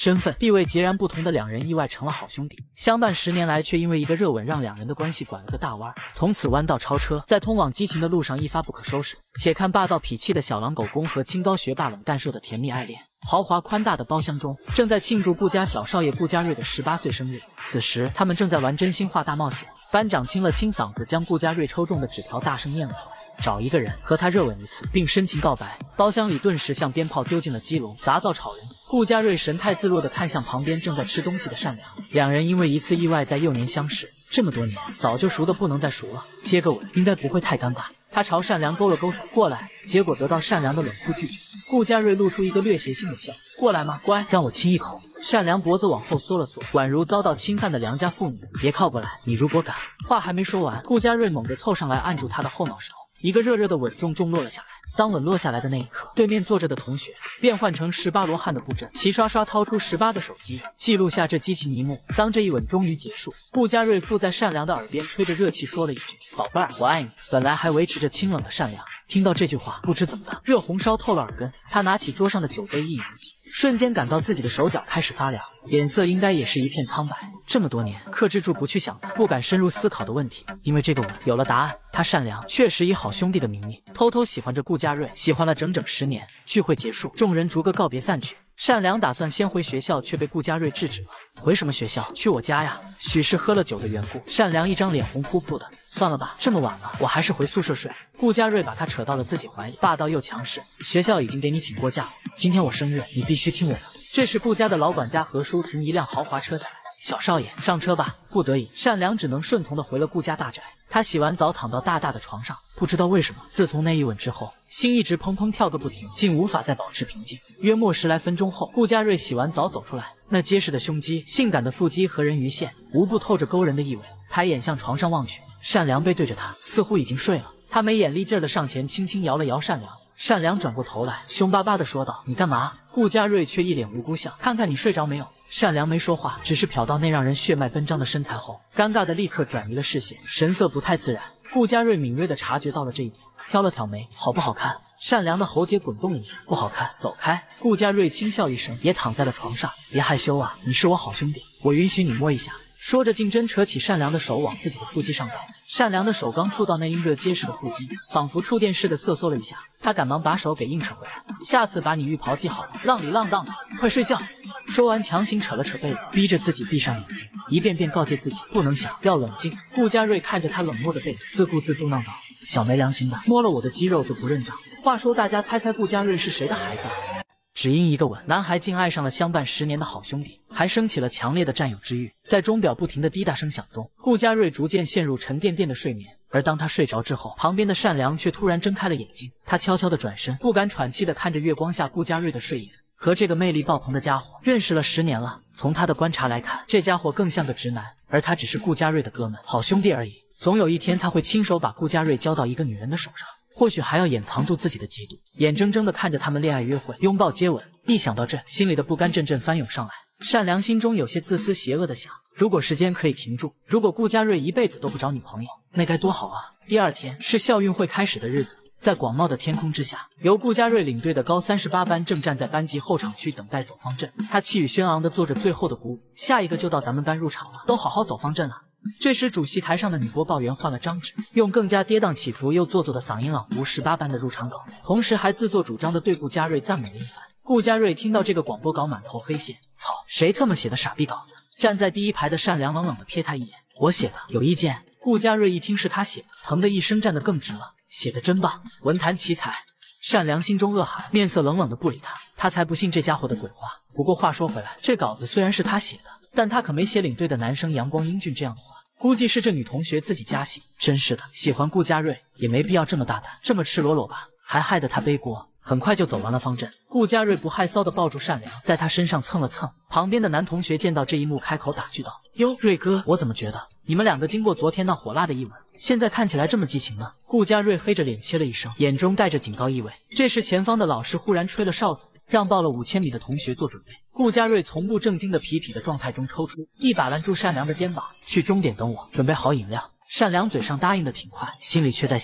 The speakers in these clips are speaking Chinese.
身份地位截然不同的两人意外成了好兄弟，相伴10年来，却因为一个热吻让两人的关系拐了个大弯，从此弯道超车，在通往激情的路上一发不可收拾。且看霸道痞气的小狼狗公和清高学霸冷淡兽的甜蜜爱恋。豪华宽大的包厢中，正在庆祝顾家小少爷顾家瑞的18岁生日。此时，他们正在玩真心话大冒险。班长清了清嗓子，将顾家瑞抽中的纸条大声念了出来。找一个人和他热吻一次，并深情告白。包厢里顿时像鞭炮丢进了鸡笼，杂噪吵人。顾家瑞神态自若地看向旁边正在吃东西的善良，两人因为一次意外在幼年相识，这么多年早就熟得不能再熟了，接个吻应该不会太尴尬。他朝善良勾了勾手过来，结果得到善良的冷酷拒绝。顾家瑞露出一个略邪性的笑，过来吗？乖，让我亲一口。善良脖子往后缩了缩，宛如遭到侵犯的良家妇女。别靠过来，你如果敢。话还没说完，顾家瑞猛地凑上来按住他的后脑勺，一个热热的吻重重落了下来。当吻落下来的那一刻，对面坐着的同学变换成18罗汉的布阵，齐刷刷掏出18个手机，记录下这激情一幕。当这一吻终于结束，顾家瑞附在善良的耳边吹着热气说了一句：“宝贝儿，我爱你。”本来还维持着清冷的善良，听到这句话，不知怎么的，热红烧透了耳根。他拿起桌上的酒杯一饮无尽，瞬间感到自己的手脚开始发凉，脸色应该也是一片苍白。这么多年克制住不去想的、不敢深入思考的问题，因为这个吻有了答案。他善良确实以好兄弟的名义偷偷喜欢着顾家瑞，喜欢了整整10年。聚会结束，众人逐个告别散去。善良打算先回学校，却被顾家瑞制止了。回什么学校？去我家呀！许是喝了酒的缘故，善良一张脸红扑扑的。算了吧，这么晚了，我还是回宿舍睡。顾家瑞把他扯到了自己怀里，霸道又强势。学校已经给你请过假了，今天我生日，你必须听我的。这时顾家的老管家何叔从一辆豪华车下来，小少爷上车吧。不得已，善良只能顺从的回了顾家大宅。他洗完澡躺到大大的床上，不知道为什么，自从那一吻之后，心一直砰砰跳个不停，竟无法再保持平静。约莫10来分钟后，顾家瑞洗完澡走出来，那结实的胸肌、性感的腹肌和人鱼线，无不透着勾人的意味。抬眼向床上望去，善良背对着他，似乎已经睡了。他没眼力劲儿的上前轻轻摇了摇善良。善良转过头来，凶巴巴的说道：“你干嘛？”顾家瑞却一脸无辜相，看看你睡着没有。善良没说话，只是瞟到那让人血脉奔张的身材后，尴尬的立刻转移了视线，神色不太自然。顾家瑞敏锐的察觉到了这一点，挑了挑眉：“好不好看？”善良的喉结滚动一下：“不好看，走开。”顾家瑞轻笑一声，也躺在了床上：“别害羞啊，你是我好兄弟，我允许你摸一下。”说着，竟真扯起善良的手往自己的腹肌上搞。善良的手刚触到那阴热结实的腹肌，仿佛触电似的瑟缩了一下。他赶忙把手给硬扯回来：“下次把你浴袍系好了，浪里浪荡的，快睡觉。”说完，强行扯了扯被子，逼着自己闭上眼睛，一遍遍告诫自己不能想，要冷静。顾家瑞看着他冷漠的背，自顾自嘟囔道：“小没良心的，摸了我的肌肉就不认账。”话说，大家猜猜顾家瑞是谁的孩子？只因一个吻，男孩竟爱上了相伴10年的好兄弟，还升起了强烈的占有之欲。在钟表不停的滴答声响中，顾家瑞逐渐陷入沉甸甸的睡眠。而当他睡着之后，旁边的善良却突然睁开了眼睛。他悄悄地转身，不敢喘气地看着月光下顾家瑞的睡颜。和这个魅力爆棚的家伙认识了10年了，从他的观察来看，这家伙更像个直男，而他只是顾家瑞的哥们、好兄弟而已。总有一天，他会亲手把顾家瑞交到一个女人的手上。或许还要掩藏住自己的嫉妒，眼睁睁地看着他们恋爱约会、拥抱接吻。一想到这，心里的不甘阵阵翻涌上来。善良心中有些自私邪恶的想：如果时间可以停住，如果顾家瑞一辈子都不找女朋友，那该多好啊！第二天是校运会开始的日子，在广袤的天空之下，由顾家瑞领队的高38班正站在班级候场区等待走方阵。他气宇轩昂地做着最后的鼓舞，下一个就到咱们班入场了，都好好走方阵啊！这时，主席台上的女播报员换了张纸，用更加跌宕起伏又做作的嗓音朗读18班的入场稿，同时还自作主张地对顾家瑞赞美了一番。顾家瑞听到这个广播稿，满头黑线，操，谁他妈写的傻逼稿子？站在第一排的善良冷冷地瞥他一眼，我写的，有意见？顾家瑞一听是他写的，疼的一声站得更直了，写的真棒，文坛奇才。善良心中恶喊，面色冷冷的不理他，他才不信这家伙的鬼话。不过话说回来，这稿子虽然是他写的，但他可没写领队的男生阳光英俊这样的话，估计是这女同学自己加戏。真是的，喜欢顾家瑞也没必要这么大胆，这么赤裸裸吧，还害得他背锅。很快就走完了方阵，顾家瑞不害臊地抱住善良，在他身上蹭了蹭。旁边的男同学见到这一幕，开口打趣道：“哟，瑞哥，我怎么觉得你们两个经过昨天那火辣的一吻，现在看起来这么激情呢？”顾家瑞黑着脸切了一声，眼中带着警告意味。这时，前方的老师忽然吹了哨子，让报了5000米的同学做准备。顾家瑞从不正经的痞痞的状态中抽出，一把拦住善良的肩膀：“去终点等我，准备好饮料。”善良嘴上答应的挺快，心里却在想：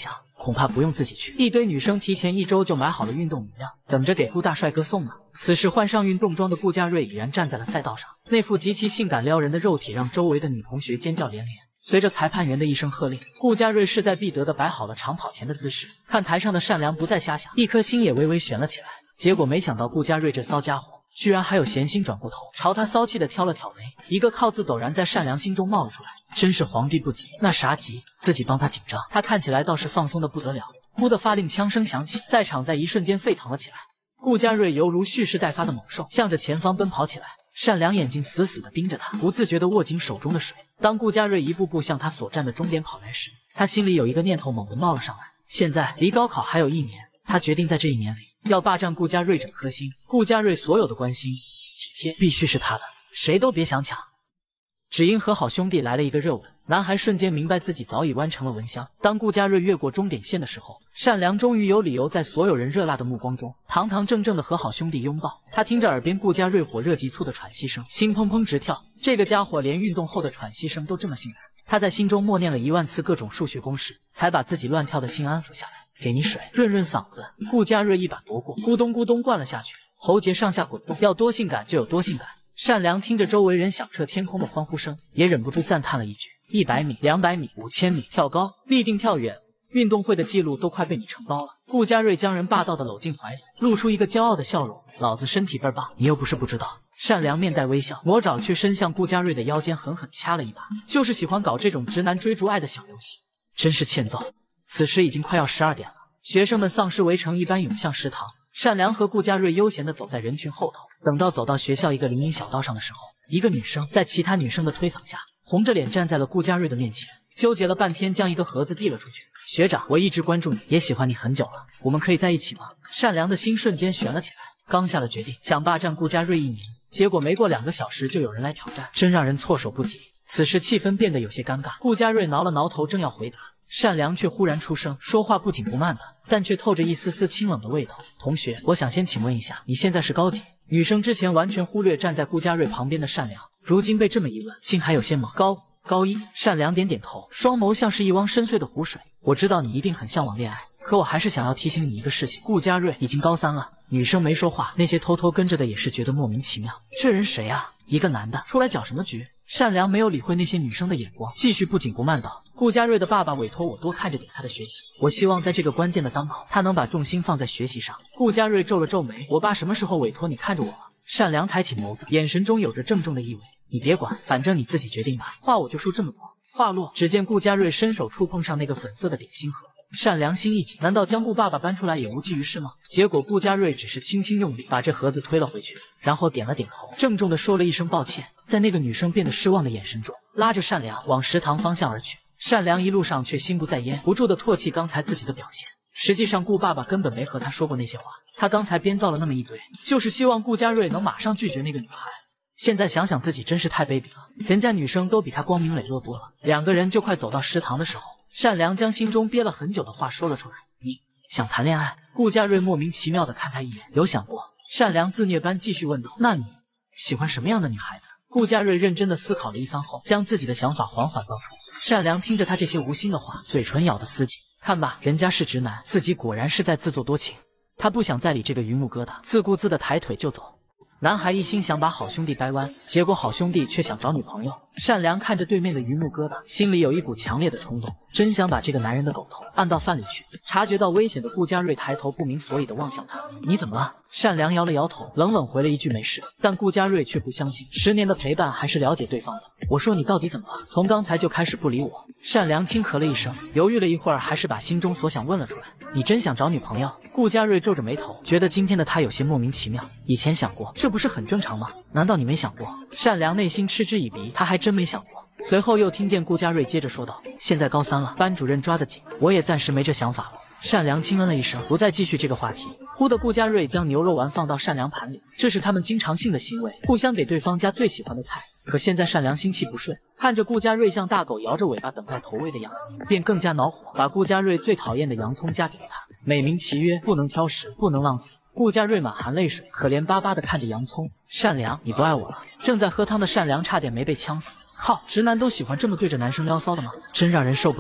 恐怕不用自己去。一堆女生提前1周就买好了运动饮料，等着给顾大帅哥送呢。此时换上运动装的顾家瑞已然站在了赛道上，那副极其性感撩人的肉体让周围的女同学尖叫连连。随着裁判员的一声喝令，顾家瑞势在必得的摆好了长跑前的姿势。看台上的善良不再瞎想，一颗心也微微悬了起来。结果没想到顾家瑞这骚家伙居然还有闲心转过头，朝他骚气的挑了挑眉，一个靠字陡然在善良心中冒了出来。真是皇帝不急那啥急，自己帮他紧张。他看起来倒是放松的不得了。忽的发令枪声响起，赛场在一瞬间沸腾了起来。顾家瑞犹如蓄势待发的猛兽，向着前方奔跑起来。善良眼睛死死地盯着他，不自觉地握紧手中的水。当顾家瑞一步步向他所站的终点跑来时，他心里有一个念头猛地冒了上来。现在离高考还有1年，他决定在这1年里要霸占顾家瑞整颗心。顾家瑞所有的关心、体贴必须是他的，谁都别想抢。只因和好兄弟来了一个热吻，男孩瞬间明白自己早已弯成了蚊香。当顾家瑞越过终点线的时候，善良终于有理由在所有人热辣的目光中，堂堂正正的和好兄弟拥抱。他听着耳边顾家瑞火热急促的喘息声，心砰砰直跳。这个家伙连运动后的喘息声都这么性感。他在心中默念了1万次各种数学公式，才把自己乱跳的心安抚下来。给你水，润润嗓子。顾家瑞一把夺过，咕咚咕咚灌了下去，喉结上下滚动，要多性感就有多性感。善良听着周围人响彻天空的欢呼声，也忍不住赞叹了一句：100米、200米、5000米，跳高立定跳远，运动会的记录都快被你承包了。顾家瑞将人霸道的搂进怀里，露出一个骄傲的笑容：老子身体倍儿棒，你又不是不知道。善良面带微笑，魔爪却伸向顾家瑞的腰间，狠狠掐了一把。就是喜欢搞这种直男追逐爱的小游戏，真是欠揍。此时已经快要12点了，学生们丧尸围城一般涌向食堂。善良和顾家瑞悠闲地走在人群后头，等到走到学校一个林荫小道上的时候，一个女生在其他女生的推搡下，红着脸站在了顾家瑞的面前，纠结了半天，将一个盒子递了出去。学长，我一直关注你，也喜欢你很久了，我们可以在一起吗？善良的心瞬间悬了起来，刚下了决定，想霸占顾家瑞1年，结果没过2个小时就有人来挑战，真让人措手不及。此时气氛变得有些尴尬，顾家瑞挠了挠头，正要回答，善良却忽然出声，说话不紧不慢的，但却透着一丝丝清冷的味道。同学，我想先请问一下，你现在是高几？女生之前完全忽略站在顾家瑞旁边的善良，如今被这么一问，心还有些懵。高一。善良点点头，双眸像是一汪深邃的湖水。我知道你一定很向往恋爱，可我还是想要提醒你一个事情，顾家瑞已经高3了。女生没说话，那些偷偷跟着的也是觉得莫名其妙。这人谁啊？一个男的出来搅什么局？善良没有理会那些女生的眼光，继续不紧不慢道：顾家瑞的爸爸委托我多看着点他的学习，我希望在这个关键的当口，他能把重心放在学习上。顾家瑞皱了皱眉，我爸什么时候委托你看着我了？善良抬起眸子，眼神中有着郑重的意味，你别管，反正你自己决定吧。话我就说这么多。话落，只见顾家瑞伸手触碰上那个粉色的点心盒，善良心一紧，难道将顾爸爸搬出来也无济于事吗？结果顾家瑞只是轻轻用力把这盒子推了回去，然后点了点头，郑重地说了一声抱歉，在那个女生变得失望的眼神中，拉着善良往食堂方向而去。善良一路上却心不在焉，不住地唾弃刚才自己的表现。实际上顾爸爸根本没和他说过那些话，他刚才编造了那么一堆，就是希望顾家瑞能马上拒绝那个女孩。现在想想自己真是太卑鄙了，人家女生都比他光明磊落多了。2个人就快走到食堂的时候，善良将心中憋了很久的话说了出来：你想谈恋爱？顾家瑞莫名其妙地看他一眼，有想过？善良自虐般继续问道：那你喜欢什么样的女孩子？顾家瑞认真地思考了一番后，将自己的想法缓缓道出。善良听着他这些无心的话，嘴唇咬得死紧。看吧，人家是直男，自己果然是在自作多情。他不想再理这个榆木疙瘩，自顾自地抬腿就走。男孩一心想把好兄弟掰弯，结果好兄弟却想找女朋友。善良看着对面的榆木疙瘩，心里有一股强烈的冲动，真想把这个男人的狗头按到饭里去。察觉到危险的顾家瑞抬头不明所以地望向他：你怎么了？善良摇了摇头，冷冷回了一句没事。但顾家瑞却不相信，10年的陪伴还是了解对方的。我说你到底怎么了？从刚才就开始不理我。善良轻咳了一声，犹豫了一会儿，还是把心中所想问了出来：你真想找女朋友？顾家瑞皱着眉头，觉得今天的他有些莫名其妙。以前想过，这不是很正常吗？难道你没想过？善良内心嗤之以鼻，他还真没想过。随后又听见顾家瑞接着说道：现在高3了，班主任抓得紧，我也暂时没这想法了。善良轻嗯了一声，不再继续这个话题。忽的顾家瑞将牛肉丸放到善良盘里，这是他们经常性的行为，互相给对方加最喜欢的菜。可现在善良心气不顺，看着顾家瑞像大狗摇着尾巴等待投喂的样子，便更加恼火，把顾家瑞最讨厌的洋葱夹给了他，美名其曰不能挑食，不能浪费。顾家瑞满含泪水，可怜巴巴地看着洋葱。善良，你不爱我了？正在喝汤的善良差点没被呛死。靠，直男都喜欢这么对着男生撩骚的吗？真让人受不了。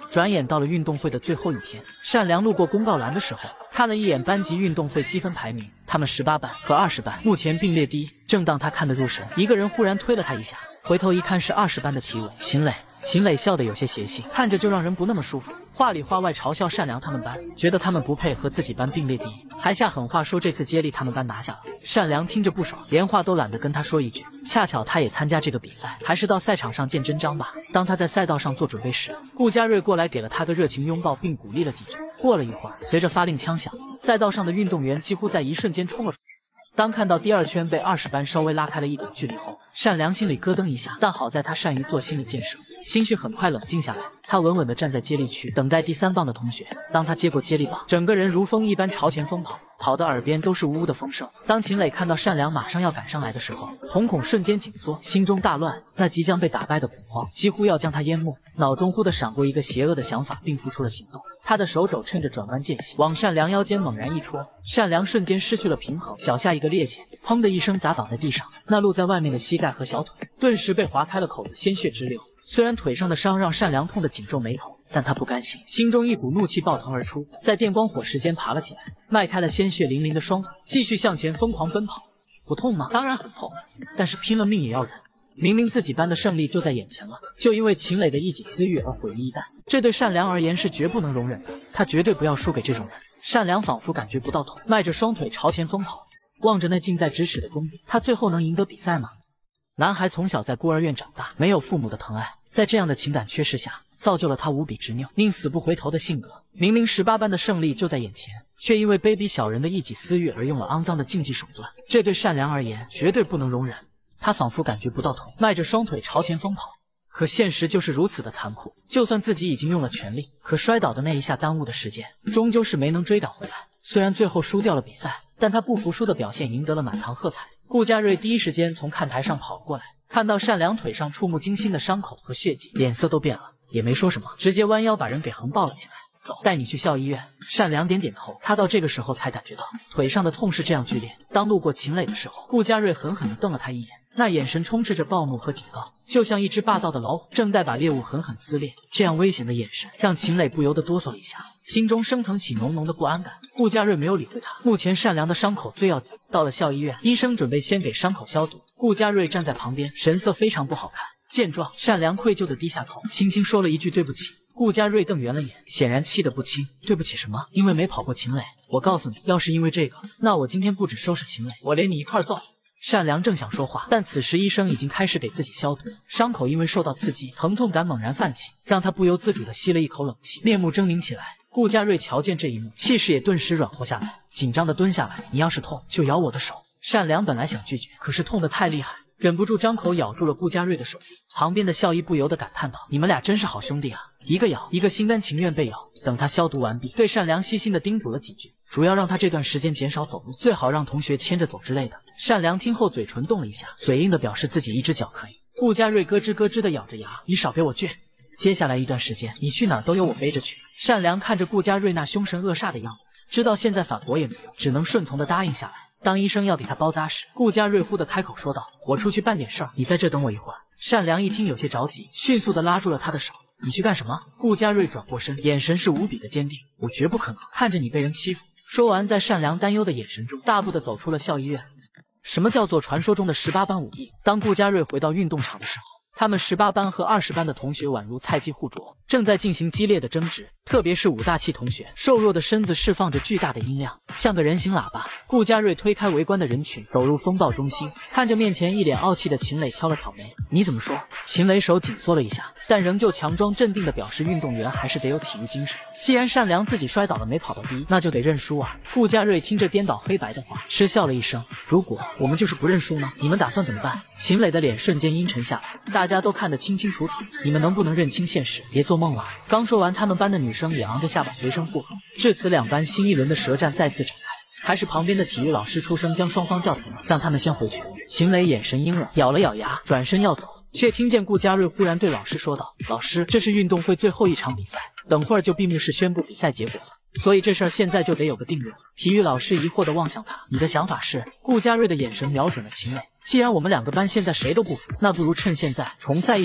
转眼到了运动会的最后一天，善良路过公告栏的时候，看了一眼班级运动会积分排名，他们18班和20班目前并列第一。正当他看得入神，一个人忽然推了他一下，回头一看是20班的体委秦磊。秦磊笑得有些邪性，看着就让人不那么舒服，话里话外嘲笑善良他们班，觉得他们不配和自己班并列第一，还下狠话说这次接力他们班拿下了。善良听着不爽，连话都懒得跟他说一句。恰巧他也参加这个比赛，还是到赛场上见真章吧。当他在赛道上做准备时，顾家瑞过来给了他个热情拥抱，并鼓励了几句。过了一会儿，随着发令枪响，赛道上的运动员几乎在一瞬间冲了出去。当看到第2圈被20班稍微拉开了一点距离后，善良心里咯噔一下，但好在他善于做心理建设，心绪很快冷静下来。他稳稳地站在接力区，等待第3棒的同学。当他接过接力棒，整个人如风一般朝前疯跑，跑得耳边都是呜呜的风声。当秦磊看到善良马上要赶上来的时候，瞳孔瞬间紧缩，心中大乱，那即将被打败的恐慌几乎要将他淹没。脑中忽地闪过一个邪恶的想法，并付出了行动。他的手肘趁着转弯间隙，往善良腰间猛然一戳，善良瞬间失去了平衡，脚下一个趔趄，砰的一声砸倒在地上。那露在外面的膝盖和小腿顿时被划开了口子，鲜血直流。虽然腿上的伤让善良痛得紧皱眉头，但他不甘心，心中一股怒气爆腾而出，在电光火石间爬了起来，迈开了鲜血淋淋的双腿，继续向前疯狂奔跑。不痛吗？当然很痛，但是拼了命也要忍。明明自己班的胜利就在眼前了，就因为秦磊的一己私欲而毁于一旦，这对善良而言是绝不能容忍的。他绝对不要输给这种人。善良仿佛感觉不到痛，迈着双腿朝前疯跑，望着那近在咫尺的终点，他最后能赢得比赛吗？男孩从小在孤儿院长大，没有父母的疼爱，在这样的情感缺失下，造就了他无比执拗、宁死不回头的性格。明明18班的胜利就在眼前，却因为卑鄙小人的一己私欲而用了肮脏的竞技手段，这对善良而言绝对不能容忍。他仿佛感觉不到痛，迈着双腿朝前疯跑。可现实就是如此的残酷，就算自己已经用了全力，可摔倒的那一下耽误的时间，终究是没能追赶回来。虽然最后输掉了比赛，但他不服输的表现赢得了满堂喝彩。顾家瑞第一时间从看台上跑过来，看到善良腿上触目惊心的伤口和血迹，脸色都变了，也没说什么，直接弯腰把人给横抱了起来。走，带你去校医院。善良点点头，他到这个时候才感觉到腿上的痛是这样剧烈。当路过秦磊的时候，顾家瑞狠狠地瞪了他一眼，那眼神充斥着暴怒和警告，就像一只霸道的老虎正待把猎物狠狠撕裂。这样危险的眼神让秦磊不由得哆嗦了一下，心中升腾起浓浓的不安感。顾家瑞没有理会他，目前善良的伤口最要紧。到了校医院，医生准备先给伤口消毒，顾家瑞站在旁边，神色非常不好看。见状，善良愧疚地低下头，轻轻说了一句对不起。顾家瑞瞪圆了眼，显然气得不轻。对不起什么？因为没跑过秦磊。我告诉你，要是因为这个，那我今天不止收拾秦磊，我连你一块揍。善良正想说话，但此时医生已经开始给自己消毒，伤口因为受到刺激，疼痛感猛然泛起，让他不由自主地吸了一口冷气，面目狰狞起来。顾家瑞瞧见这一幕，气势也顿时软和下来，紧张地蹲下来。你要是痛，就咬我的手。善良本来想拒绝，可是痛得太厉害，忍不住张口咬住了顾家瑞的手臂。旁边的校医不由得感叹道：“你们俩真是好兄弟啊，一个咬，一个心甘情愿被咬。”等他消毒完毕，对善良细心的叮嘱了几句，主要让他这段时间减少走路，最好让同学牵着走之类的。善良听后嘴唇动了一下，嘴硬的表示自己一只脚可以。顾家瑞咯吱咯吱的咬着牙：“你少给我倔！接下来一段时间，你去哪儿都由我背着去。”善良看着顾家瑞那凶神恶煞的样子，知道现在反驳也没用，只能顺从的答应下来。当医生要给他包扎时，顾家瑞忽地开口说道：“我出去办点事儿，你在这等我一会儿。”善良一听有些着急，迅速地拉住了他的手。“你去干什么？”顾家瑞转过身，眼神是无比的坚定。“我绝不可能看着你被人欺负。”说完，在善良担忧的眼神中，大步地走出了校医院。什么叫做传说中的18班武艺？当顾家瑞回到运动场的时候，他们18班和20班的同学宛如菜鸡互啄，正在进行激烈的争执。特别是武大气同学，瘦弱的身子释放着巨大的音量，像个人形喇叭。顾家瑞推开围观的人群，走入风暴中心，看着面前一脸傲气的秦磊，挑了挑眉：“你怎么说？”秦磊手紧缩了一下，但仍旧强装镇定地表示：“运动员还是得有体育精神。既然善良自己摔倒了没跑到第一，那就得认输啊。”顾家瑞听着颠倒黑白的话，嗤笑了一声：“如果我们就是不认输呢？你们打算怎么办？”秦磊的脸瞬间阴沉下来，大家都看得清清楚楚，你们能不能认清现实，别做梦了。刚说完，他们班的女生也昂着下巴随声附和。至此，两班新一轮的舌战再次展开。还是旁边的体育老师出声将双方叫停了，让他们先回去。秦磊眼神阴冷，咬了咬牙，转身要走，却听见顾家瑞忽然对老师说道：“老师，这是运动会最后一场比赛，等会儿就闭幕式宣布比赛结果了，所以这事儿现在就得有个定论。”体育老师疑惑地望向他：“你的想法是？”顾家瑞的眼神瞄准了秦磊：“既然我们两个班现在谁都不服，那不如趁现在重赛一场。”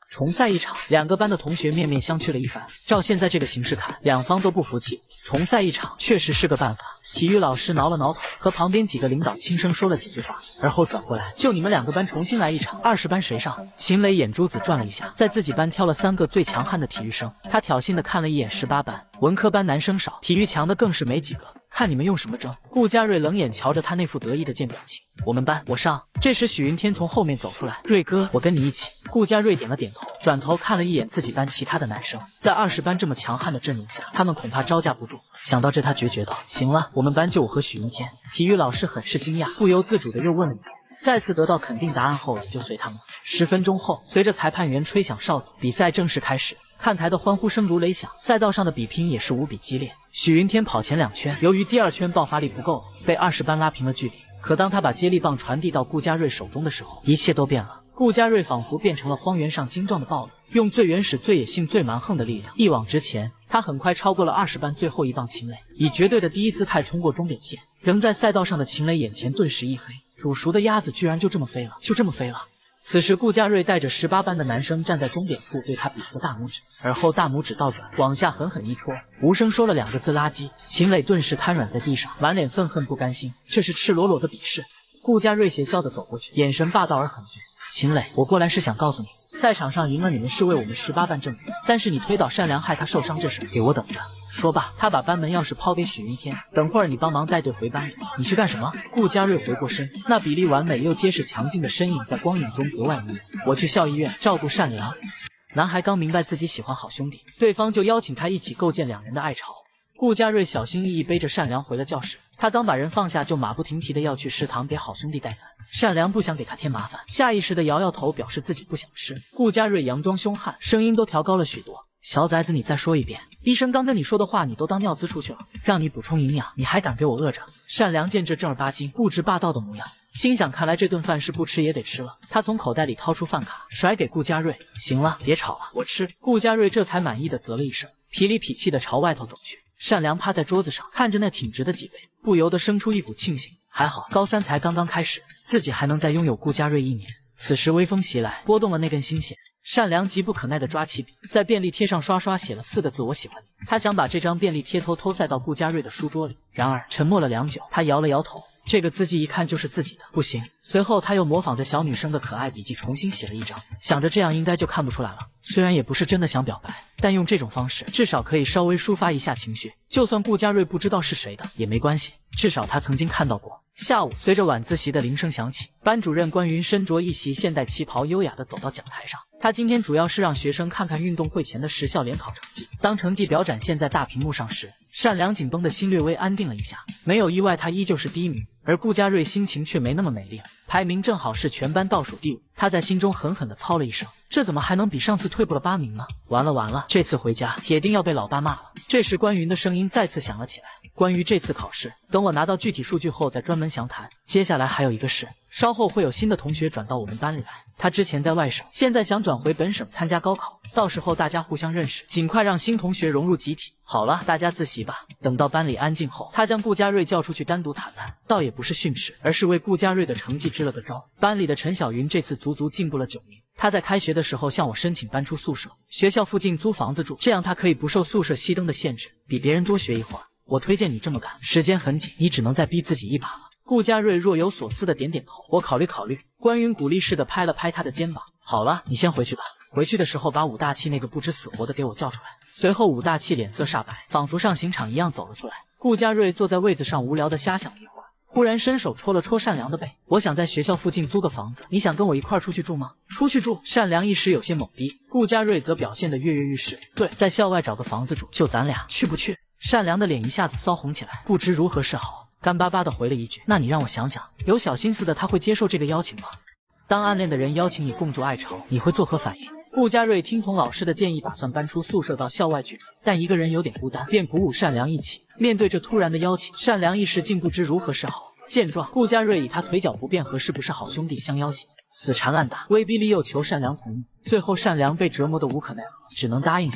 重赛一场，两个班的同学面面相觑了一番。照现在这个形势看，两方都不服气，重赛一场确实是个办法。体育老师挠了挠头，和旁边几个领导轻声说了几句话，而后转过来，就你们两个班重新来一场，20班谁上？秦磊眼珠子转了一下，在自己班挑了3个最强悍的体育生，他挑衅的看了一眼18班，文科班男生少，体育强的更是没几个。看你们用什么争？顾家瑞冷眼瞧着他那副得意的贱表情。我们班我上。这时许云天从后面走出来，瑞哥，我跟你一起。顾家瑞点了点头，转头看了一眼自己班其他的男生，在20班这么强悍的阵容下，他们恐怕招架不住。想到这，他决绝道：行了，我们班就我和许云天。体育老师很是惊讶，不由自主的又问了一遍。再次得到肯定答案后，也就随他们了。10分钟后，随着裁判员吹响哨子，比赛正式开始。看台的欢呼声如雷响，赛道上的比拼也是无比激烈。许云天跑前2圈，由于第2圈爆发力不够，被20班拉平了距离。可当他把接力棒传递到顾家瑞手中的时候，一切都变了。顾家瑞仿佛变成了荒原上精壮的豹子，用最原始、最野性、最蛮横的力量一往直前。他很快超过了20班最后一棒秦磊，以绝对的第一姿态冲过终点线。仍在赛道上的秦磊眼前顿时一黑，煮熟的鸭子居然就这么飞了，就这么飞了。此时顾家瑞带着18班的男生站在终点处，对他比了个大拇指，而后大拇指倒转往下狠狠一戳，无声说了2个字：垃圾。秦磊顿时瘫软在地上，满脸愤恨不甘心，这是赤裸裸的鄙视。顾家瑞邪笑地走过去，眼神霸道而狠绝。秦磊，我过来是想告诉你，赛场上赢了你们是为我们18班证明，但是你推倒善良害他受伤这事给我等着。说罢，他把班门钥匙抛给许云天，等会儿你帮忙带队回班里。你去干什么？顾家瑞回过身，那比例完美又结实强劲的身影在光影中格外迷人。我去校医院照顾善良。男孩刚明白自己喜欢好兄弟，对方就邀请他一起构建2人的爱巢。顾家瑞小心翼翼背着善良回了教室，他刚把人放下，就马不停蹄的要去食堂给好兄弟带饭。善良不想给他添麻烦，下意识的摇摇头，表示自己不想吃。顾家瑞佯装凶悍，声音都调高了许多。小崽子，你再说一遍，医生刚跟你说的话你都当尿滋出去了，让你补充营养，你还敢给我饿着？善良见这正儿八经固执霸道的模样，心想看来这顿饭是不吃也得吃了。他从口袋里掏出饭卡，甩给顾家瑞。行了，别吵了，我吃。顾家瑞这才满意的啧了一声，痞里痞气的朝外头走去。善良趴在桌子上，看着那挺直的脊背，不由得生出一股庆幸。还好高3才刚刚开始，自己还能再拥有顾家瑞1年。此时微风袭来，拨动了那根心弦。善良急不可耐地抓起笔，在便利贴上刷刷写了4个字：我喜欢你。他想把这张便利贴偷塞到顾家瑞的书桌里，然而沉默了良久，他摇了摇头。这个字迹一看就是自己的，不行。随后他又模仿着小女生的可爱笔记重新写了一张，想着这样应该就看不出来了。虽然也不是真的想表白，但用这种方式至少可以稍微抒发一下情绪。就算顾家瑞不知道是谁的也没关系，至少他曾经看到过。下午，随着晚自习的铃声响起，班主任关云身着一袭现代旗袍，优雅地走到讲台上。他今天主要是让学生看看运动会前的时校联考成绩。当成绩表展现在大屏幕上时，善良紧绷的心略微安定了一下。没有意外，他依旧是第1名，而顾家瑞心情却没那么美丽了，排名正好是全班倒数第5。他在心中狠狠地操了一声，这怎么还能比上次退步了8名呢？完了完了，这次回家铁定要被老爸骂了。这时关云的声音再次响了起来，关于这次考试，等我拿到具体数据后再专门详谈。接下来还有一个事，稍后会有新的同学转到我们班里来，他之前在外省，现在想转回本省参加高考，到时候大家互相认识，尽快让新同学融入集体。好了，大家自习吧。等到班里安静后，他将顾家瑞叫出去单独谈谈，倒也不是训斥，而是为顾家瑞的成绩支了个招。班里的陈小云这次足足进步了9名，他在开学的时候向我申请搬出宿舍，学校附近租房子住，这样他可以不受宿舍熄灯的限制，比别人多学一会儿。我推荐你这么干，时间很紧，你只能再逼自己一把了。顾家瑞若有所思的点点头，我考虑考虑。关云鼓励似的拍了拍他的肩膀，好了，你先回去吧。回去的时候把武大器那个不知死活的给我叫出来。随后武大器脸色煞白，仿佛上刑场一样走了出来。顾家瑞坐在位子上无聊的瞎想了一会儿，忽然伸手戳了戳善良的背。我想在学校附近租个房子，你想跟我一块出去住吗？出去住？善良一时有些懵逼，顾家瑞则表现得跃跃欲试。对，在校外找个房子住，就咱俩，去不去？善良的脸一下子骚红起来，不知如何是好，干巴巴的回了一句：那你让我想想。有小心思的他会接受这个邀请吗？当暗恋的人邀请你共筑爱巢，你会作何反应？顾家瑞听从老师的建议，打算搬出宿舍到校外居住，但一个人有点孤单，便鼓舞善良一起。面对这突然的邀请，善良一时竟不知如何是好。见状，顾家瑞以他腿脚不便和是不是好兄弟相要挟，死缠烂打，威逼利诱求善良同意。最后善良被折磨得无可奈何，只能答应下来。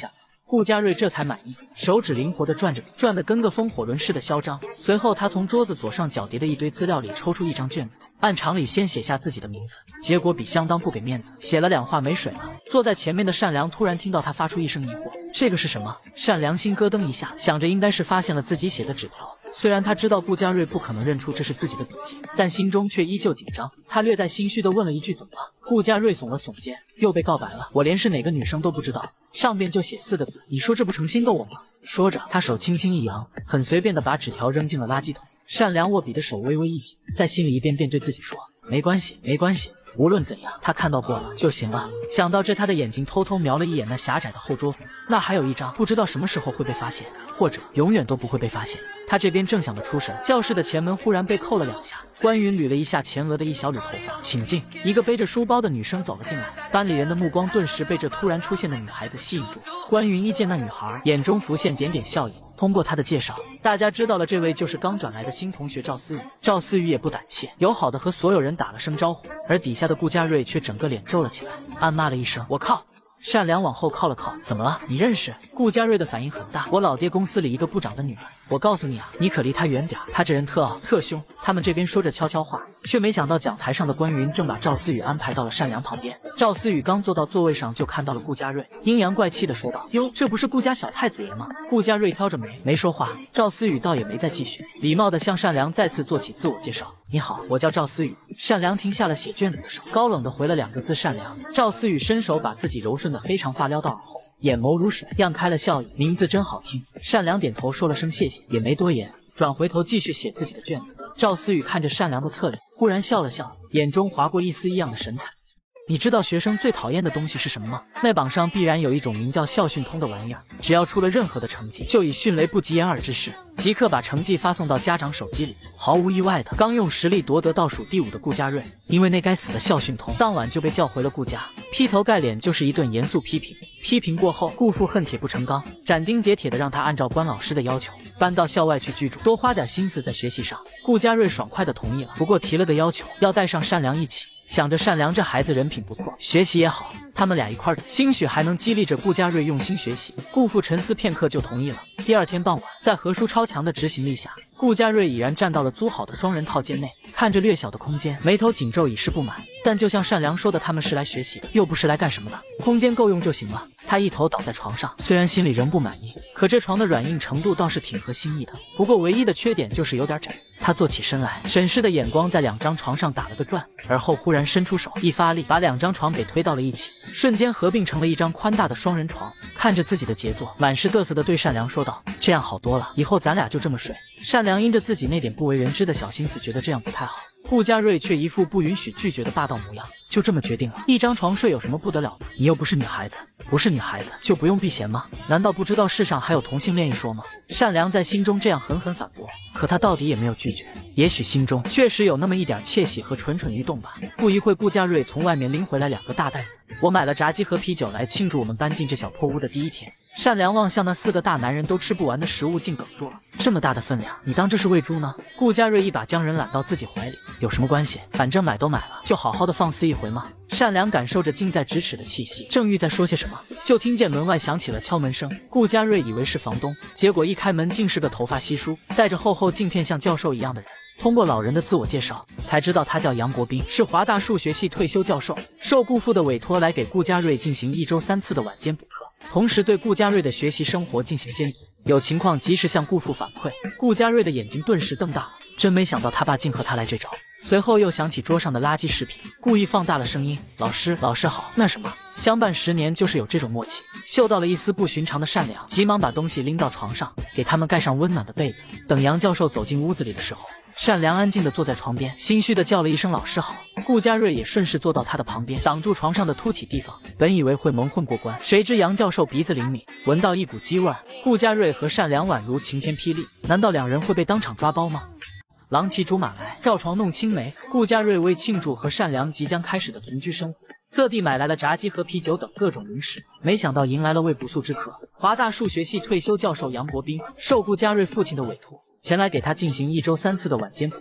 顾家瑞这才满意，手指灵活地转着笔，转得跟个风火轮似的嚣张。随后他从桌子左上角叠的一堆资料里抽出一张卷子，按常理先写下自己的名字，结果笔相当不给面子，写了2画没水了。坐在前面的善良突然听到他发出一声疑惑，这个是什么？善良心咯噔一下，想着应该是发现了自己写的纸条。虽然他知道顾家瑞不可能认出这是自己的笔记，但心中却依旧紧张。他略带心虚地问了一句：“怎么了？”顾家瑞耸了耸肩，又被告白了。我连是哪个女生都不知道，上边就写4个字，你说这不成心逗我吗？说着，他手轻轻一扬，很随便地把纸条扔进了垃圾桶。善良握笔的手微微一紧，在心里一遍遍对自己说：“没关系，没关系。”无论怎样，他看到过了就行了。想到这，他的眼睛偷偷瞄了一眼那狭窄的后桌子，那还有一张，不知道什么时候会被发现，或者永远都不会被发现。他这边正想得出神，教室的前门忽然被扣了2下，关云捋了一下前额的一小缕头发，请进。一个背着书包的女生走了进来，班里人的目光顿时被这突然出现的女孩子吸引住。关云一见那女孩，眼中浮现点点笑意。通过他的介绍，大家知道了这位就是刚转来的新同学赵思雨。赵思雨也不胆怯，友好的和所有人打了声招呼，而底下的顾家瑞却整个脸皱了起来，暗骂了一声：“我靠！”善良往后靠了靠，怎么了？你认识？顾家瑞的反应很大，我老爹公司里一个部长的女儿。我告诉你啊，你可离他远点，他这人特傲特凶。他们这边说着悄悄话，却没想到讲台上的关云正把赵思雨安排到了善良旁边。赵思雨刚坐到座位上，就看到了顾家瑞，阴阳怪气的说道：“哟，这不是顾家小太子爷吗？”顾家瑞挑着眉，没说话。赵思雨倒也没再继续，礼貌的向善良再次做起自我介绍：“你好，我叫赵思雨。”善良停下了写卷子的手，高冷的回了2个字：“善良。”赵思雨伸手把自己柔顺的黑长发撩到耳后，眼眸如水，漾开了笑意。名字真好听。善良点头说了声谢谢，也没多言，转回头继续写自己的卷子。赵思雨看着善良的侧脸，忽然笑了笑，眼中划过一丝异样的神采。你知道学生最讨厌的东西是什么吗？那榜上必然有一种名叫校讯通的玩意儿，只要出了任何的成绩，就以迅雷不及掩耳之势，即刻把成绩发送到家长手机里。毫无意外的，刚用实力夺得倒数第5的顾家瑞，因为那该死的校讯通，当晚就被叫回了顾家，劈头盖脸就是一顿严肃批评。批评过后，顾父恨铁不成钢，斩钉截铁的让他按照关老师的要求搬到校外去居住，多花点心思在学习上。顾家瑞爽快的同意了，不过提了个要求，要带上善良一起。想着善良这孩子人品不错，学习也好，他们俩一块儿的，兴许还能激励着顾家瑞用心学习。顾父沉思片刻就同意了。第2天傍晚，在何叔超强的执行力下，顾家瑞已然站到了租好的双人套间内，看着略小的空间，眉头紧皱以示不满。但就像善良说的，他们是来学习的，又不是来干什么的，空间够用就行了。他一头倒在床上，虽然心里仍不满意，可这床的软硬程度倒是挺合心意的。不过唯一的缺点就是有点窄。他坐起身来，审视的眼光在2张床上打了个转，而后忽然伸出手，一发力把2张床给推到了一起，瞬间合并成了一张宽大的双人床。看着自己的杰作，满是嘚瑟地对善良说道：“这样好多了，以后咱俩就这么睡。”善良因着自己那点不为人知的小心思，觉得这样不太好。顾家瑞却一副不允许拒绝的霸道模样，就这么决定了。1张床睡有什么不得了的？你又不是女孩子，不是女孩子就不用避嫌吗？难道不知道世上还有同性恋一说吗？善良在心中这样狠狠反驳，可他到底也没有拒绝。也许心中确实有那么一点窃喜和蠢蠢欲动吧。不一会，顾家瑞从外面拎回来2个大袋子，我买了炸鸡和啤酒来庆祝我们搬进这小破屋的第1天。善良望向那4个大男人都吃不完的食物，竟哽住了。这么大的分量，你当这是喂猪呢？顾家瑞一把将人揽到自己怀里，有什么关系？反正买都买了，就好好的放肆一回嘛。善良感受着近在咫尺的气息，正欲再说些什么，就听见门外响起了敲门声。顾家瑞以为是房东，结果一开门竟是个头发稀疏、戴着厚厚镜片像教授一样的人。通过老人的自我介绍，才知道他叫杨国斌，是华大数学系退休教授，受顾父的委托来给顾家瑞进行1周3次的晚间补课，同时对顾家瑞的学习生活进行监督，有情况及时向顾父反馈。顾家瑞的眼睛顿时瞪大了，真没想到他爸竟和他来这招。随后又想起桌上的垃圾食品，故意放大了声音：“老师好。”那什么，相伴10年就是有这种默契。嗅到了一丝不寻常的善良，急忙把东西拎到床上，给他们盖上温暖的被子。等杨教授走进屋子里的时候，善良安静地坐在床边，心虚地叫了一声“老师好”。顾家瑞也顺势坐到他的旁边，挡住床上的凸起地方。本以为会蒙混过关，谁知杨教授鼻子灵敏，闻到一股鸡味。顾家瑞和善良宛如晴天霹雳，难道2人会被当场抓包吗？郎骑竹马来，绕床弄青梅。顾家瑞为庆祝和善良即将开始的同居生活，特地买来了炸鸡和啤酒等各种零食，没想到迎来了位不速之客。华大数学系退休教授杨国斌受顾家瑞父亲的委托，前来给他进行1周3次的晚间补课。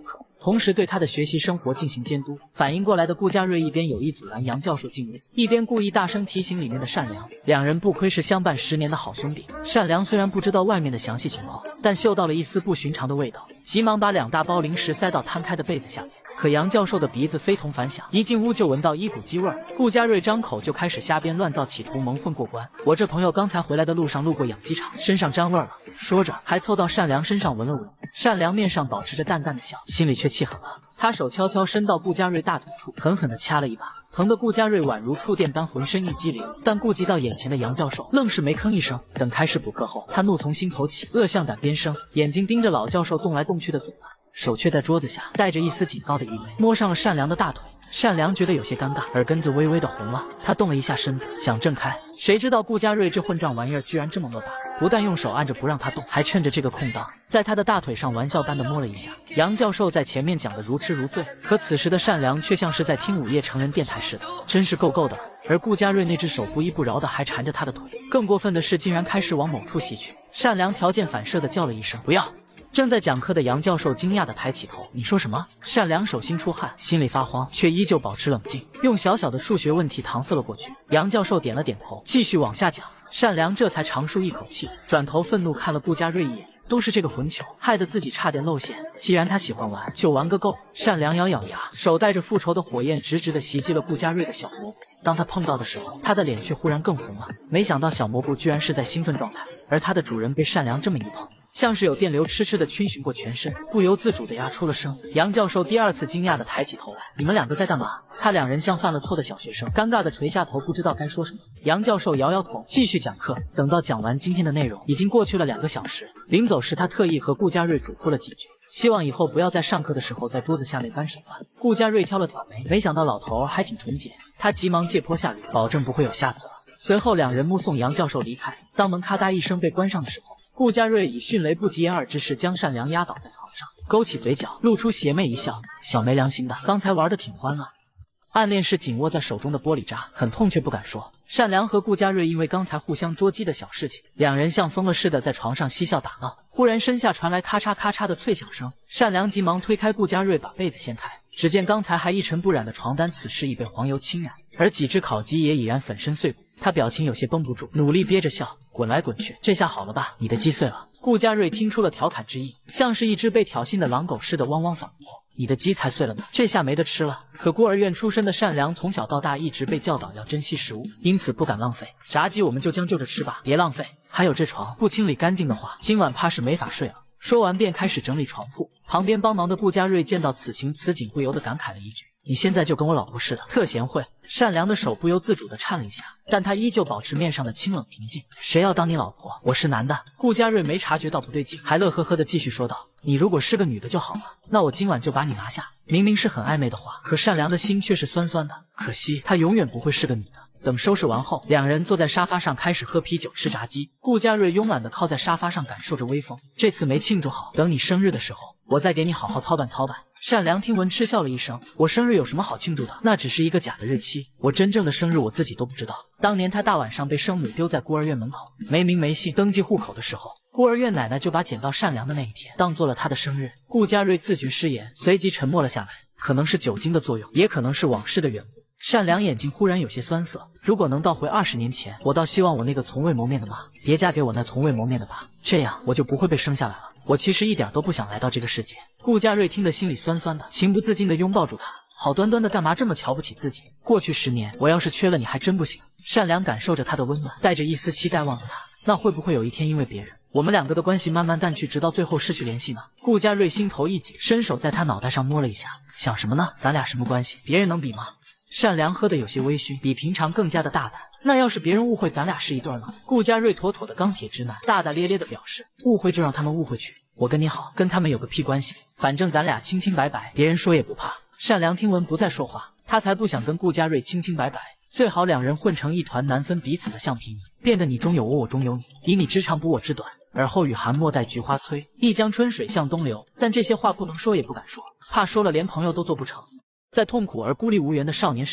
同时对他的学习生活进行监督。反应过来的顾家瑞一边有意阻拦杨教授进入，一边故意大声提醒里面的善良。两人不愧是相伴10年的好兄弟。善良虽然不知道外面的详细情况，但嗅到了一丝不寻常的味道，急忙把2大包零食塞到摊开的被子下面。可杨教授的鼻子非同凡响，一进屋就闻到一股鸡味儿。顾家瑞张口就开始瞎编乱造，企图蒙混过关。我这朋友刚才回来的路上路过养鸡场，身上沾味儿了。说着还凑到善良身上闻了闻。善良面上保持着淡淡的笑，心里却气狠了。他手悄悄伸到顾家瑞大腿处，狠狠地掐了一把，疼得顾家瑞宛如触电般浑身一激灵。但顾及到眼前的杨教授，愣是没吭一声。等开始补课后，他怒从心头起，恶向胆边生，眼睛盯着老教授动来动去的嘴巴，手却在桌子下带着一丝警告的意味，摸上了善良的大腿。善良觉得有些尴尬，耳根子微微的红了。他动了一下身子，想挣开，谁知道顾家瑞这混账玩意儿居然这么恶霸，不但用手按着不让他动，还趁着这个空档，在他的大腿上玩笑般的摸了一下。杨教授在前面讲得如痴如醉，可此时的善良却像是在听午夜成人电台似的，真是够够的。而顾家瑞那只手不依不饶的还缠着他的腿，更过分的是竟然开始往某处袭去。善良条件反射的叫了一声不要。正在讲课的杨教授惊讶地抬起头，你说什么？善良手心出汗，心里发慌，却依旧保持冷静，用小小的数学问题搪塞了过去。杨教授点了点头，继续往下讲。善良这才长舒一口气，转头愤怒看了顾家瑞一眼，都是这个混球，害得自己差点露馅。既然他喜欢玩，就玩个够。善良咬咬牙，手带着复仇的火焰直直地袭击了顾家瑞的小蘑菇。当他碰到的时候，他的脸却忽然更红了。没想到小蘑菇居然是在兴奋状态，而他的主人被善良这么一碰，像是有电流痴痴地逡巡过全身，不由自主地压出了声。杨教授第二次惊讶地抬起头来，你们2个在干嘛？他2人像犯了错的小学生，尴尬地垂下头，不知道该说什么。杨教授摇摇头，继续讲课。等到讲完今天的内容，已经过去了2个小时。临走时，他特意和顾家瑞嘱咐了几句，希望以后不要在上课的时候在桌子下面搬手段。顾家瑞挑了挑眉，没想到老头还挺纯洁，他急忙借坡下驴，保证不会有下次了。随后2人目送杨教授离开。当门咔嗒一声被关上的时候，顾家瑞以迅雷不及掩耳之势将善良压倒在床上，勾起嘴角，露出邪魅一笑，小没良心的，刚才玩得挺欢啊。暗恋是紧握在手中的玻璃渣，很痛却不敢说。善良和顾家瑞因为刚才互相捉鸡的小事情，2人像疯了似的在床上嬉笑打闹。忽然身下传来咔嚓咔嚓的脆响声，善良急忙推开顾家瑞，把被子掀开，只见刚才还一尘不染的床单此时已被黄油侵染，而几只烤鸡也已然粉身碎骨。他表情有些绷不住，努力憋着笑，滚来滚去，这下好了吧？你的鸡碎了。顾家瑞听出了调侃之意，像是一只被挑衅的狼狗似的汪汪反驳，你的鸡才碎了呢，这下没得吃了。可孤儿院出身的善良从小到大一直被教导要珍惜食物，因此不敢浪费。炸鸡我们就将就着吃吧，别浪费。还有这床不清理干净的话，今晚怕是没法睡了。说完便开始整理床铺。旁边帮忙的顾家瑞见到此情此景，不由得感慨了一句，你现在就跟我老婆似的，特贤惠。善良的手不由自主地颤了一下，但他依旧保持面上的清冷平静。谁要当你老婆？我是男的。顾家瑞没察觉到不对劲，还乐呵呵地继续说道，你如果是个女的就好了，那我今晚就把你拿下。明明是很暧昧的话，可善良的心却是酸酸的，可惜她永远不会是个女的。等收拾完后，2人坐在沙发上开始喝啤酒吃炸鸡。顾家瑞慵懒地靠在沙发上感受着微风，这次没庆祝好，等你生日的时候我再给你好好操办操办。善良听闻嗤笑了一声，我生日有什么好庆祝的？那只是一个假的日期，我真正的生日我自己都不知道。当年他大晚上被生母丢在孤儿院门口，没名没姓登记户口的时候，孤儿院奶奶就把捡到善良的那一天当做了他的生日。顾家瑞自觉失言，随即沉默了下来，可能是酒精的作用，也可能是往事的缘故。善良眼睛忽然有些酸涩，如果能倒回20年前，我倒希望我那个从未谋面的妈别嫁给我那从未谋面的爸，这样我就不会被生下来了。我其实一点都不想来到这个世界。顾家瑞听得心里酸酸的，情不自禁地拥抱住他，好端端的干嘛这么瞧不起自己？过去10年，我要是缺了你还真不行。善良感受着他的温暖，带着一丝期待望着他，那会不会有一天因为别人，我们2个的关系慢慢淡去，直到最后失去联系呢？顾家瑞心头一紧，伸手在他脑袋上摸了一下，想什么呢？咱俩什么关系？别人能比吗？善良喝得有些微醺，比平常更加的大胆。那要是别人误会咱俩是一对呢？顾家瑞妥妥的钢铁直男，大大咧咧的表示，误会就让他们误会去，我跟你好，跟他们有个屁关系，反正咱俩清清白白，别人说也不怕。善良听闻不再说话，他才不想跟顾家瑞清清白白，最好2人混成一团，难分彼此的橡皮泥，变得你中有我，我中有你，以你之长补我之短。而后雨寒莫待菊花催，一江春水向东流。但这些话不能说也不敢说，怕说了连朋友都做不成。在痛苦而孤立无援的少年时代里，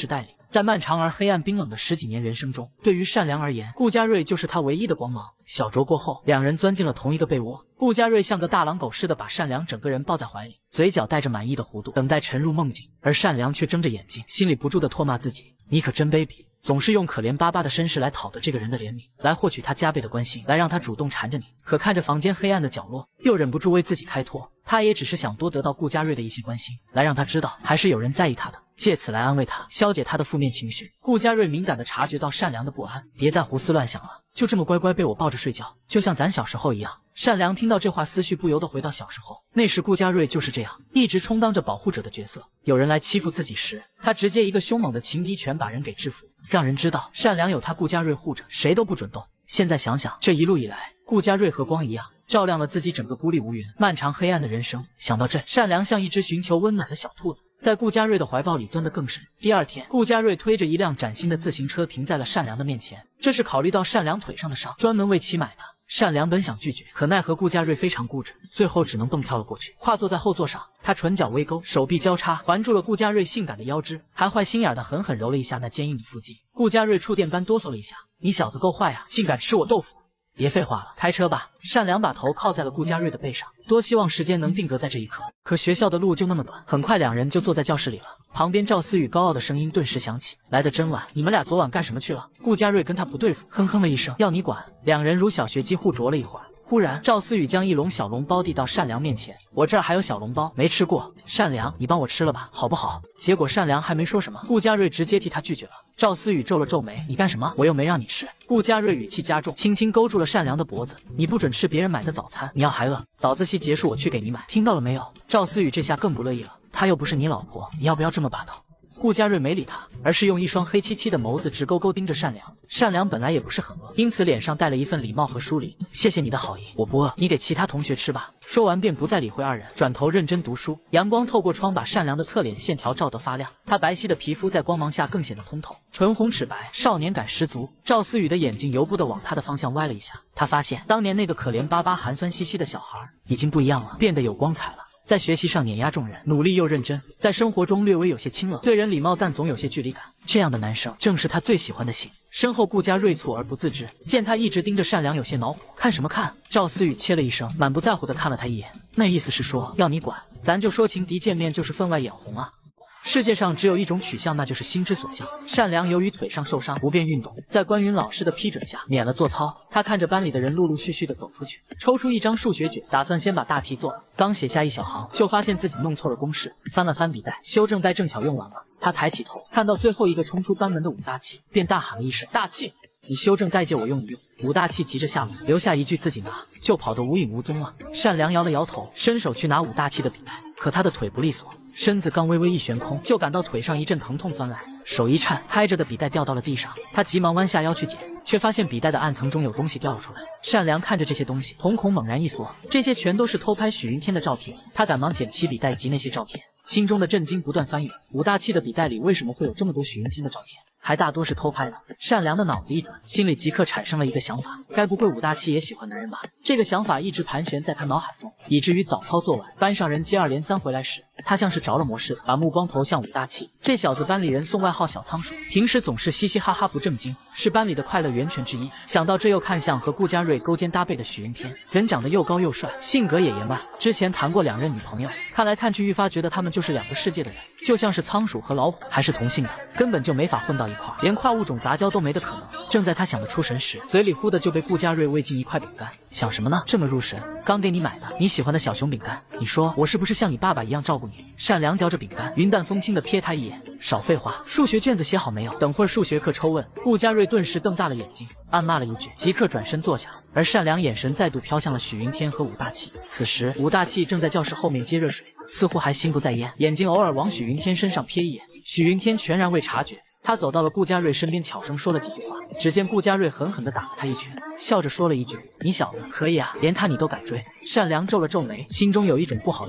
在漫长而黑暗冰冷的10几年人生中，对于善良而言，顾家瑞就是他唯一的光芒。小酌过后，两人钻进了同一个被窝。顾家瑞像个大狼狗似的把善良整个人抱在怀里，嘴角带着满意的弧度，等待沉入梦境。而善良却睁着眼睛，心里不住地唾骂自己：你可真卑鄙！总是用可怜巴巴的身世来讨得这个人的怜悯，来获取他加倍的关心，来让他主动缠着你。可看着房间黑暗的角落，又忍不住为自己开脱。他也只是想多得到顾家瑞的一些关心，来让他知道还是有人在意他的，借此来安慰他，消解他的负面情绪。顾家瑞敏感地察觉到善良的不安，别再胡思乱想了，就这么乖乖被我抱着睡觉，就像咱小时候一样。善良听到这话，思绪不由得回到小时候。那时顾家瑞就是这样，一直充当着保护者的角色。有人来欺负自己时，他直接一个凶猛的情敌拳把人给制服，让人知道善良有他顾家瑞护着，谁都不准动。现在想想，这一路以来，顾家瑞和光一样，照亮了自己整个孤立无援、漫长黑暗的人生。想到这，善良像一只寻求温暖的小兔子，在顾家瑞的怀抱里钻得更深。第二天，顾家瑞推着一辆崭新的自行车停在了善良的面前，这是考虑到善良腿上的伤，专门为其买的。善良本想拒绝，可奈何顾家瑞非常固执，最后只能蹦跳了过去，跨坐在后座上。他唇角微勾，手臂交叉，环住了顾家瑞性感的腰肢，还坏心眼的狠狠揉了一下那坚硬的腹肌。顾家瑞触电般哆嗦了一下：你小子够坏啊，竟敢吃我豆腐！别废话了，开车吧。善良把头靠在了顾家瑞的背上，多希望时间能定格在这一刻。可学校的路就那么短，很快两人就坐在教室里了。旁边赵思雨高傲的声音顿时响起：来得真晚，你们俩昨晚干什么去了？顾家瑞跟他不对付，哼哼了一声：要你管。两人如小学鸡互啄了一会儿。忽然，赵思雨将一笼小笼包递到善良面前：我这儿还有小笼包，没吃过。善良，你帮我吃了吧，好不好？结果善良还没说什么，顾家瑞直接替他拒绝了。赵思雨皱了皱眉：你干什么？我又没让你吃。顾家瑞语气加重，轻轻勾住了善良的脖子：你不准吃别人买的早餐，你要还饿。早自习结束我去给你买，听到了没有？赵思雨这下更不乐意了：她又不是你老婆，你要不要这么霸道？顾家瑞没理他，而是用一双黑漆漆的眸子直勾勾盯着善良。善良本来也不是很饿，因此脸上带了一份礼貌和疏离。谢谢你的好意，我不饿，你给其他同学吃吧。说完便不再理会二人，转头认真读书。阳光透过窗把善良的侧脸线条照得发亮，她白皙的皮肤在光芒下更显得通透，唇红齿白，少年感十足。赵思雨的眼睛由不得往他的方向歪了一下，他发现当年那个可怜巴巴、寒酸兮兮的小孩已经不一样了，变得有光彩了。在学习上碾压众人，努力又认真，在生活中略微有些清冷，对人礼貌但总有些距离感。这样的男生正是他最喜欢的型。身后顾家瑞蹙而不自知，见他一直盯着善良，有些恼火。看什么看？赵思雨切了一声，满不在乎地看了他一眼，那意思是说要你管，咱就说情敌见面就是分外眼红啊。世界上只有一种取向，那就是心之所向。善良由于腿上受伤不便运动，在关云老师的批准下免了做操。他看着班里的人陆陆续续的走出去，抽出一张数学卷，打算先把大题做了。刚写下一小行，就发现自己弄错了公式，翻了翻笔袋，修正带正巧用完了。他抬起头，看到最后一个冲出班门的武大器，便大喊了一声：大器，你修正带借我用一用。武大器急着下楼，留下一句自己拿，就跑得无影无踪了。善良摇了摇头，伸手去拿武大器的笔袋，可他的腿不利索，身子刚微微一悬空，就感到腿上一阵疼痛钻来，手一颤，拍着的笔袋掉到了地上。他急忙弯下腰去捡，却发现笔袋的暗层中有东西掉了出来。善良看着这些东西，瞳孔猛然一缩，这些全都是偷拍许云天的照片。他赶忙捡起笔袋及那些照片，心中的震惊不断翻涌。武大器的笔袋里为什么会有这么多许云天的照片？还大多是偷拍的。善良的脑子一转，心里即刻产生了一个想法：该不会武大器也喜欢男人吧？这个想法一直盘旋在他脑海中，以至于早操做完，班上人接二连三回来时，他像是着了魔似的，把目光投向武大器。这小子班里人送外号小仓鼠，平时总是嘻嘻哈哈不正经，是班里的快乐源泉之一。想到这，又看向和顾家瑞勾肩搭背的许云天，人长得又高又帅，性格也言外，之前谈过2任女朋友，看来看去愈发觉得他们就是2个世界的人，就像是仓鼠和老虎，还是同性的，根本就没法混到一块，连跨物种杂交都没的可能。正在他想得出神时，嘴里忽的就被顾家瑞喂进一块饼干。想什么呢？这么入神，刚给你买的，你喜欢的小熊饼干，你说我是不是像你爸爸一样照顾你？善良嚼着饼干，云淡风轻的瞥他一眼，少废话，数学卷子写好没有？等会儿数学课抽问。顾家瑞顿时瞪大了眼睛，暗骂了一句，即刻转身坐下。而善良眼神再度飘向了许云天和武大器。此时武大器正在教室后面接热水，似乎还心不在焉，眼睛偶尔往许云天身上瞥一眼。许云天全然未察觉，他走到了顾家瑞身边，悄声说了几句话。只见顾家瑞狠狠地打了他一拳，笑着说了一句：你小子可以啊，连他你都敢追。善良皱了皱眉，心中有一种不好的感觉。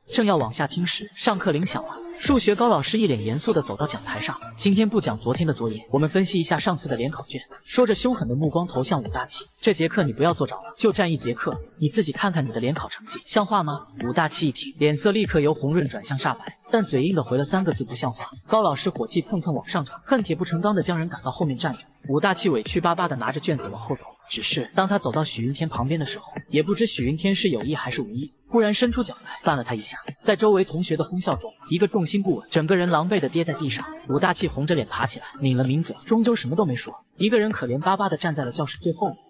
正要往下听时，上课铃响了。数学高老师一脸严肃地走到讲台上，今天不讲昨天的作业，我们分析一下上次的联考卷。说着，凶狠的目光投向武大器。这节课你不要坐着了，就占一节课，你自己看看你的联考成绩，像话吗？武大器一听，脸色立刻由红润转向煞白，但嘴硬地回了3个字：不像话。高老师火气蹭蹭往上涨，恨铁不成钢地将人赶到后面站着。武大器委屈巴巴地拿着卷子往后走，只是当他走到许云天旁边的时候，也不知许云天是有意还是无意，忽然伸出脚来绊了他一下，在周围同学的哄笑中，一个重心不稳，整个人狼狈地跌在地上。武大器红着脸爬起来，抿了抿嘴，终究什么都没说，一个人可怜巴巴地站在了教室最后面。